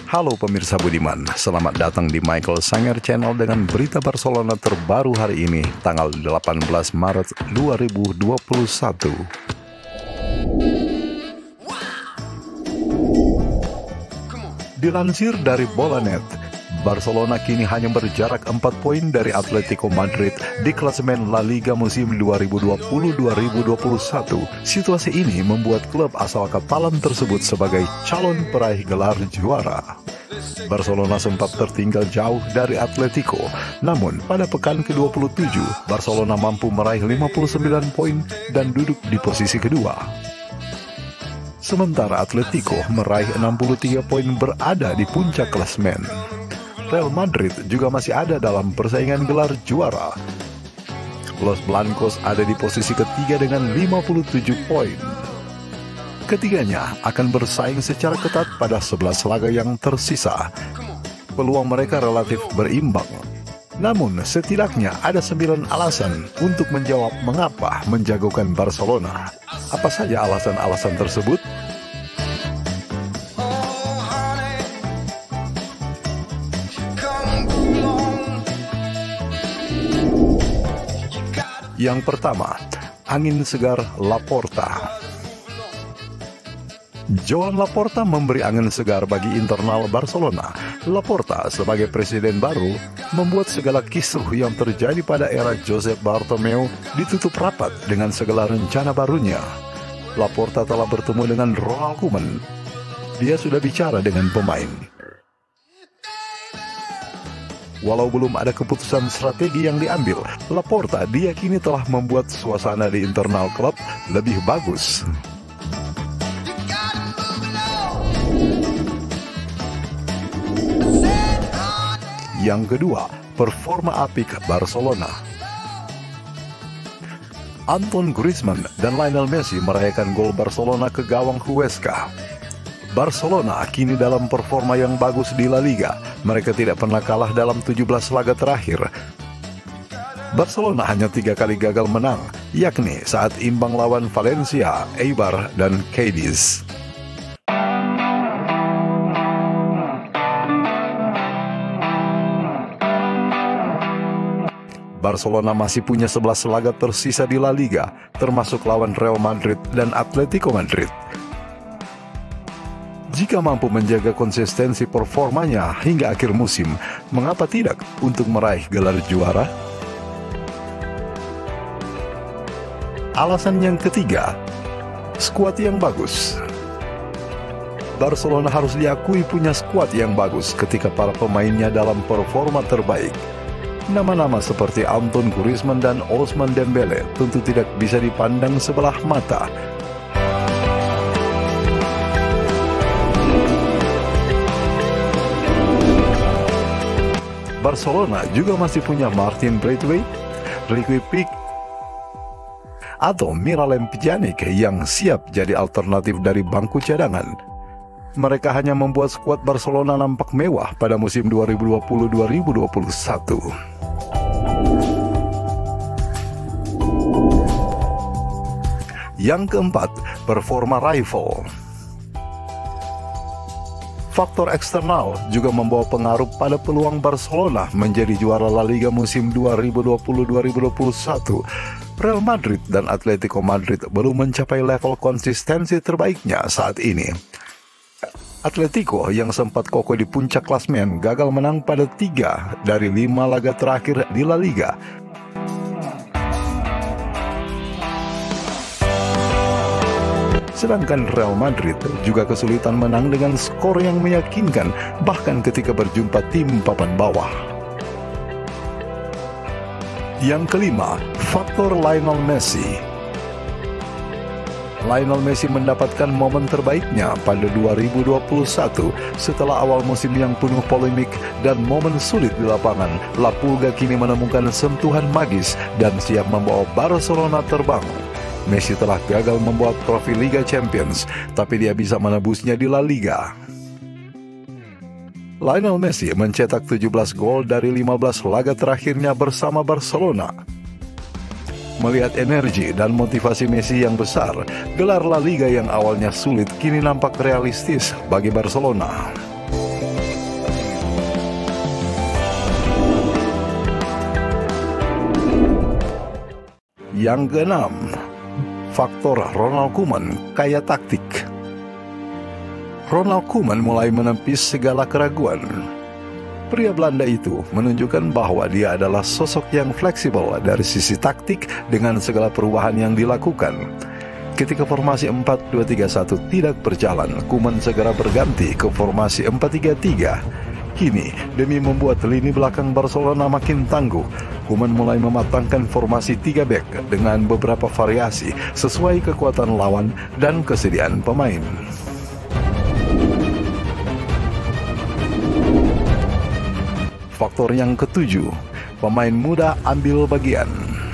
Halo pemirsa budiman, selamat datang di Michael Sanger Channel dengan berita Barcelona terbaru hari ini, tanggal 18 Maret 2021. Dilansir dari Bolanet, Barcelona kini hanya berjarak 4 poin dari Atletico Madrid di klasemen La Liga musim 2020-2021. Situasi ini membuat klub asal Katalan tersebut sebagai calon peraih gelar juara. Barcelona sempat tertinggal jauh dari Atletico, namun pada pekan ke-27, Barcelona mampu meraih 59 poin dan duduk di posisi kedua. Sementara Atletico meraih 63 poin berada di puncak klasemen. Real Madrid juga masih ada dalam persaingan gelar juara. Los Blancos ada di posisi ketiga dengan 57 poin. Ketiganya akan bersaing secara ketat pada 11 laga yang tersisa. Peluang mereka relatif berimbang. Namun setidaknya ada 9 alasan untuk menjawab mengapa menjagokan Barcelona. Apa saja alasan-alasan tersebut? Yang pertama, angin segar Laporta. Joan Laporta memberi angin segar bagi internal Barcelona. Laporta sebagai presiden baru membuat segala kisruh yang terjadi pada era Josep Bartomeu ditutup rapat dengan segala rencana barunya. Laporta telah bertemu dengan Ronald Koeman. Dia sudah bicara dengan pemain. Walau belum ada keputusan strategi yang diambil, Laporta diyakini telah membuat suasana di internal klub lebih bagus. Yang kedua, performa apik Barcelona. Antoine Griezmann dan Lionel Messi merayakan gol Barcelona ke gawang Huesca. Barcelona kini dalam performa yang bagus di La Liga. Mereka tidak pernah kalah dalam 17 laga terakhir. Barcelona hanya 3 kali gagal menang, yakni saat imbang lawan Valencia, Eibar, dan Cadiz. Barcelona masih punya 11 laga tersisa di La Liga, termasuk lawan Real Madrid dan Atletico Madrid. Jika mampu menjaga konsistensi performanya hingga akhir musim, mengapa tidak untuk meraih gelar juara? Alasan yang ketiga, skuad yang bagus. Barcelona harus diakui punya skuad yang bagus ketika para pemainnya dalam performa terbaik. Nama-nama seperti Antoine Griezmann dan Ousmane Dembele tentu tidak bisa dipandang sebelah mata. Barcelona juga masih punya Martin Braithwaite, Riqui Puig, atau Miralem Pjanic yang siap jadi alternatif dari bangku cadangan. Mereka hanya membuat skuad Barcelona nampak mewah pada musim 2020-2021. Yang keempat, performa rival. Faktor eksternal juga membawa pengaruh pada peluang Barcelona menjadi juara La Liga musim 2020-2021. Real Madrid dan Atletico Madrid belum mencapai level konsistensi terbaiknya saat ini. Atletico yang sempat kokoh di puncak klasemen gagal menang pada 3 dari 5 laga terakhir di La Liga. Sedangkan Real Madrid juga kesulitan menang dengan skor yang meyakinkan, bahkan ketika berjumpa tim papan bawah. Yang kelima, faktor Lionel Messi. Lionel Messi mendapatkan momen terbaiknya pada 2021 setelah awal musim yang penuh polemik dan momen sulit di lapangan. La Pulga kini menemukan sentuhan magis dan siap membawa Barcelona terbang. Messi telah gagal membawa trofi Liga Champions, tapi dia bisa menebusnya di La Liga. Lionel Messi mencetak 17 gol dari 15 laga terakhirnya bersama Barcelona. Melihat energi dan motivasi Messi yang besar, gelar La Liga yang awalnya sulit kini nampak realistis bagi Barcelona. Yang keenam, faktor Ronald Koeman kaya taktik. Ronald Koeman mulai menepis segala keraguan. Pria Belanda itu menunjukkan bahwa dia adalah sosok yang fleksibel dari sisi taktik dengan segala perubahan yang dilakukan. Ketika formasi 4-2-3-1 tidak berjalan, Koeman segera berganti ke formasi 4-3-3. Kini, demi membuat lini belakang Barcelona makin tangguh, Koeman mulai mematangkan formasi 3 back dengan beberapa variasi sesuai kekuatan lawan dan kesediaan pemain. Faktor yang ketujuh, pemain muda ambil bagian.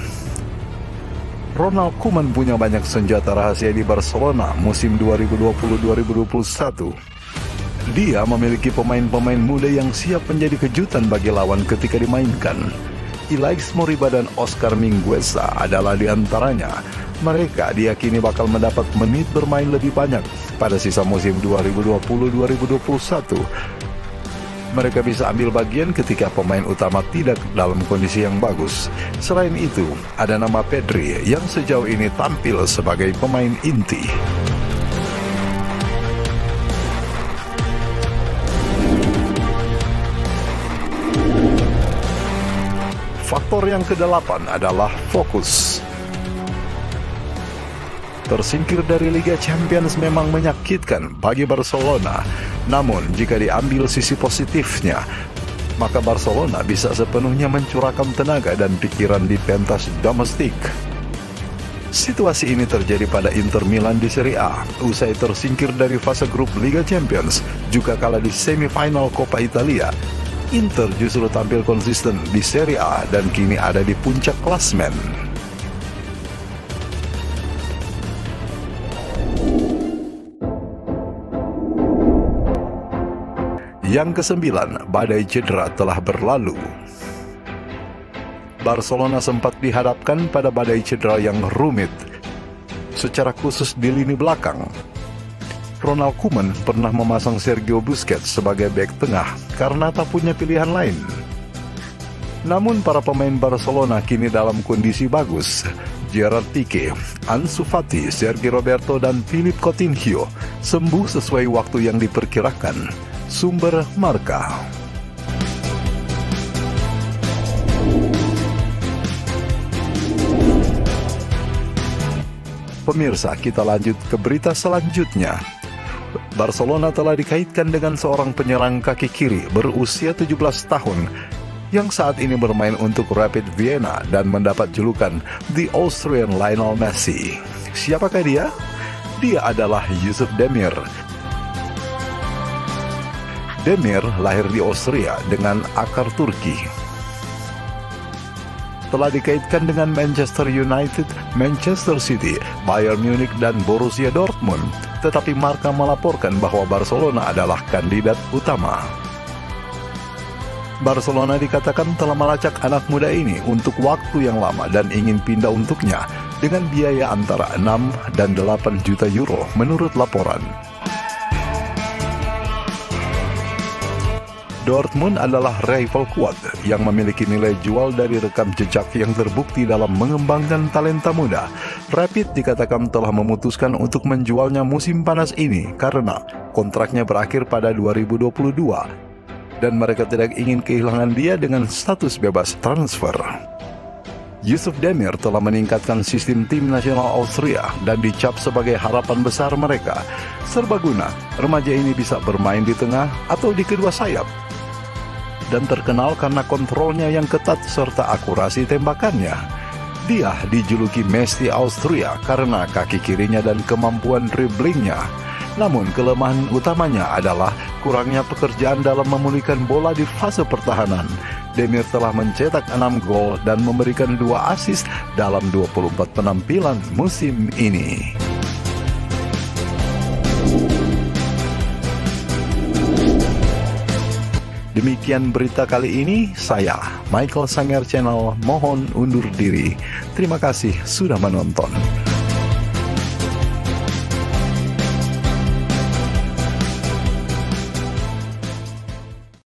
Ronald Koeman punya banyak senjata rahasia di Barcelona musim 2020-2021. Dia memiliki pemain-pemain muda yang siap menjadi kejutan bagi lawan ketika dimainkan. Ilaix Moriba dan Oscar Mingueza adalah di antaranya. Mereka diyakini bakal mendapat menit bermain lebih banyak pada sisa musim 2020-2021. Mereka bisa ambil bagian ketika pemain utama tidak dalam kondisi yang bagus. Selain itu, ada nama Pedri yang sejauh ini tampil sebagai pemain inti. Faktor yang kedelapan adalah fokus. Tersingkir dari Liga Champions memang menyakitkan bagi Barcelona. Namun, jika diambil sisi positifnya, maka Barcelona bisa sepenuhnya mencurahkan tenaga dan pikiran di pentas domestik. Situasi ini terjadi pada Inter Milan di Serie A, usai tersingkir dari fase grup Liga Champions, juga kalah di semifinal Coppa Italia. Inter justru tampil konsisten di Serie A dan kini ada di puncak klasemen. Yang kesembilan, badai cedera telah berlalu. Barcelona sempat dihadapkan pada badai cedera yang rumit, secara khusus di lini belakang. Ronald Koeman pernah memasang Sergio Busquets sebagai bek tengah karena tak punya pilihan lain. Namun para pemain Barcelona kini dalam kondisi bagus. Gerard Pique, Ansu Fati, Sergio Roberto, dan Philippe Coutinho sembuh sesuai waktu yang diperkirakan. Sumber Marca. Pemirsa, kita lanjut ke berita selanjutnya. Barcelona telah dikaitkan dengan seorang penyerang kaki kiri berusia 17 tahun yang saat ini bermain untuk Rapid Vienna dan mendapat julukan The Austrian Lionel Messi. Siapakah dia? Dia adalah Yusuf Demir. Demir lahir di Austria dengan akar Turki. Telah dikaitkan dengan Manchester United, Manchester City, Bayern Munich, dan Borussia Dortmund. Tetapi Marca melaporkan bahwa Barcelona adalah kandidat utama. Barcelona dikatakan telah melacak anak muda ini untuk waktu yang lama dan ingin pindah untuknya dengan biaya antara 6 dan 8 juta euro menurut laporan. Dortmund adalah rival kuat yang memiliki nilai jual dari rekam jejak yang terbukti dalam mengembangkan talenta muda. Rapid dikatakan telah memutuskan untuk menjualnya musim panas ini karena kontraknya berakhir pada 2022 dan mereka tidak ingin kehilangan dia dengan status bebas transfer. Yusuf Demir telah meningkatkan sistem tim nasional Austria dan dicap sebagai harapan besar mereka. Serbaguna, remaja ini bisa bermain di tengah atau di kedua sayap dan terkenal karena kontrolnya yang ketat serta akurasi tembakannya. Dia dijuluki Messi Austria karena kaki kirinya dan kemampuan driblingnya. Namun kelemahan utamanya adalah kurangnya pekerjaan dalam memulihkan bola di fase pertahanan. Demir telah mencetak 6 gol dan memberikan 2 assist dalam 24 penampilan musim ini. Demikian berita kali ini, saya Michael Sanger Channel mohon undur diri. Terima kasih sudah menonton.